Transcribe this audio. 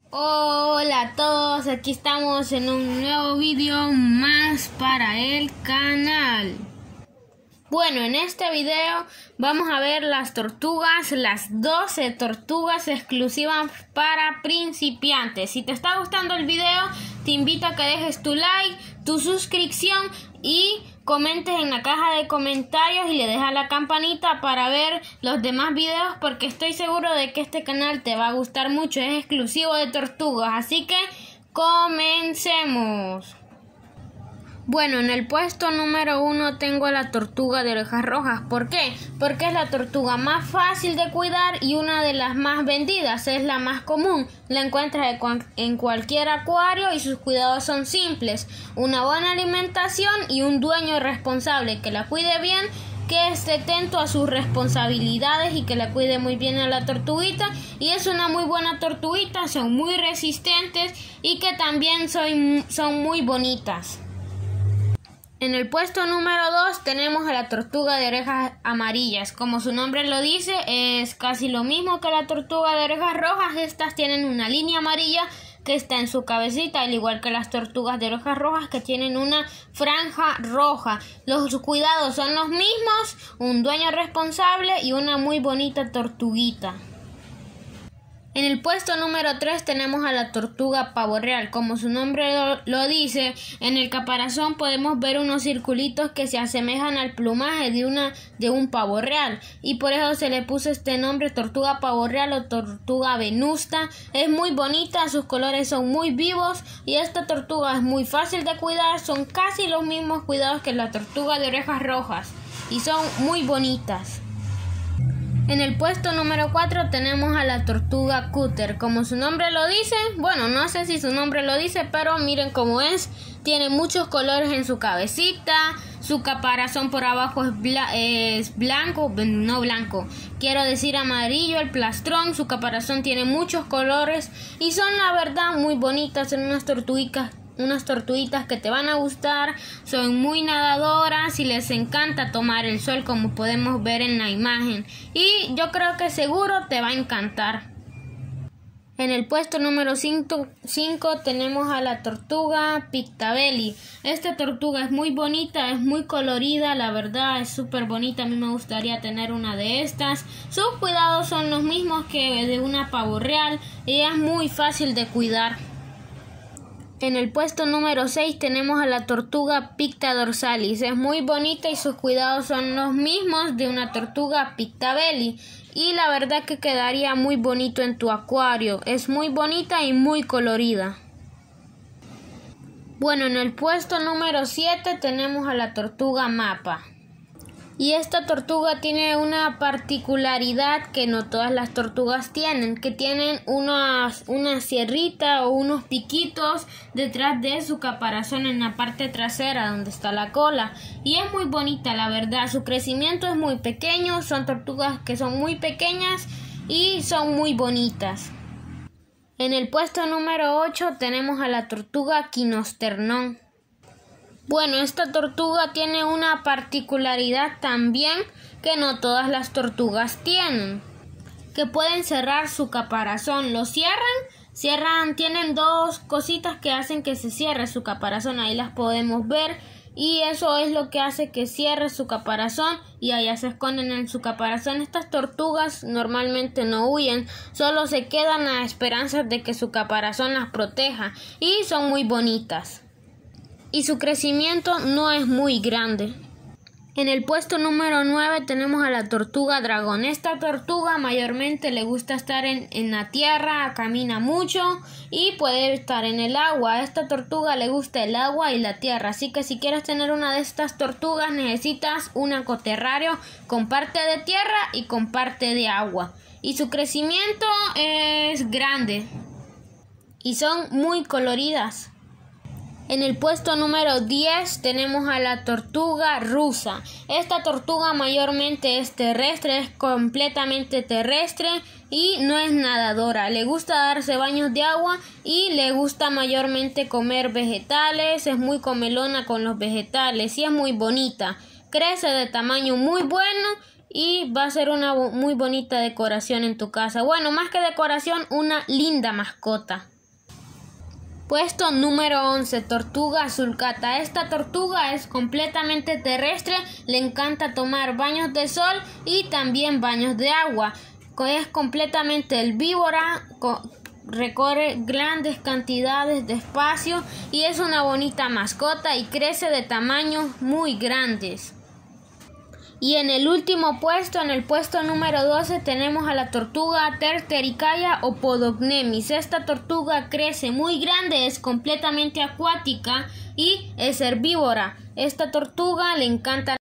Hola a todos, aquí estamos en un nuevo vídeo más para el canal. Bueno, en este video vamos a ver las tortugas, las 12 tortugas exclusivas para principiantes. Si te está gustando el video, te invito a que dejes tu like, tu suscripción y comentes en la caja de comentarios y le dejas la campanita para ver los demás videos, porque estoy seguro de que este canal te va a gustar mucho. Es exclusivo de tortugas, así que comencemos. Bueno, en el puesto número 1 tengo a la tortuga de orejas rojas. ¿Por qué? Porque es la tortuga más fácil de cuidar y una de las más vendidas. Es la más común. La encuentras en cualquier acuario y sus cuidados son simples. Una buena alimentación y un dueño responsable que la cuide bien, que esté atento a sus responsabilidades y que la cuide muy bien a la tortuguita. Y es una muy buena tortuguita, son muy resistentes y que también son muy bonitas. En el puesto número 2 tenemos a la tortuga de orejas amarillas. Como su nombre lo dice, es casi lo mismo que la tortuga de orejas rojas. Estas tienen una línea amarilla que está en su cabecita, al igual que las tortugas de orejas rojas que tienen una franja roja. Los cuidados son los mismos, un dueño responsable y una muy bonita tortuguita. En el puesto número 3 tenemos a la tortuga pavo real. Como su nombre lo dice, en el caparazón podemos ver unos circulitos que se asemejan al plumaje de un pavo real, y por eso se le puso este nombre, tortuga pavo real o tortuga venusta. Es muy bonita, sus colores son muy vivos y esta tortuga es muy fácil de cuidar. Son casi los mismos cuidados que la tortuga de orejas rojas y son muy bonitas. En el puesto número 4 tenemos a la tortuga cúter. Como su nombre lo dice, bueno, no sé si su nombre lo dice, pero miren cómo es. Tiene muchos colores en su cabecita. Su caparazón por abajo es blanco, no blanco, quiero decir amarillo, el plastrón. Su caparazón tiene muchos colores y son la verdad muy bonitas. Son unas tortuguitas que te van a gustar. Son muy nadadoras y les encanta tomar el sol, como podemos ver en la imagen, y yo creo que seguro te va a encantar. En el puesto número 5 tenemos a la tortuga Pictabelly. Esta tortuga es muy bonita, es muy colorida, la verdad es súper bonita. A mí me gustaría tener una de estas. Sus cuidados son los mismos que de una pavo real y es muy fácil de cuidar. En el puesto número 6 tenemos a la tortuga Picta dorsalis. Es muy bonita y sus cuidados son los mismos de una tortuga Pictabelly. Y la verdad que quedaría muy bonito en tu acuario. Es muy bonita y muy colorida. Bueno, en el puesto número 7 tenemos a la tortuga mapa. Y esta tortuga tiene una particularidad que no todas las tortugas tienen, que tienen una sierrita o unos piquitos detrás de su caparazón en la parte trasera donde está la cola. Y es muy bonita, la verdad. Su crecimiento es muy pequeño, son tortugas que son muy pequeñas y son muy bonitas. En el puesto número 8 tenemos a la tortuga quinosternón. Bueno, esta tortuga tiene una particularidad también que no todas las tortugas tienen, que pueden cerrar su caparazón. Lo cierran, tienen dos cositas que hacen que se cierre su caparazón, ahí las podemos ver, y eso es lo que hace que cierre su caparazón y allá se esconden en su caparazón. Estas tortugas normalmente no huyen, solo se quedan a esperanzas de que su caparazón las proteja, y son muy bonitas. Y su crecimiento no es muy grande. En el puesto número 9 tenemos a la tortuga dragón. Esta tortuga mayormente le gusta estar en la tierra, camina mucho y puede estar en el agua. A esta tortuga le gusta el agua y la tierra, así que si quieres tener una de estas tortugas necesitas un acuaterrario con parte de tierra y con parte de agua. Y su crecimiento es grande y son muy coloridas. En el puesto número 10 tenemos a la tortuga rusa. Esta tortuga mayormente es terrestre, es completamente terrestre y no es nadadora. Le gusta darse baños de agua y le gusta mayormente comer vegetales. Es muy comelona con los vegetales y es muy bonita. Crece de tamaño muy bueno y va a ser una muy bonita decoración en tu casa. Bueno, más que decoración, una linda mascota. Puesto número 11, tortuga sulcata. Esta tortuga es completamente terrestre, le encanta tomar baños de sol y también baños de agua. Es completamente herbívora, recorre grandes cantidades de espacio y es una bonita mascota y crece de tamaños muy grandes. Y en el último puesto, en el puesto número 12, tenemos a la tortuga Tertericaya o Podocnemis. Esta tortuga crece muy grande, es completamente acuática y es herbívora. Esta tortuga le encanta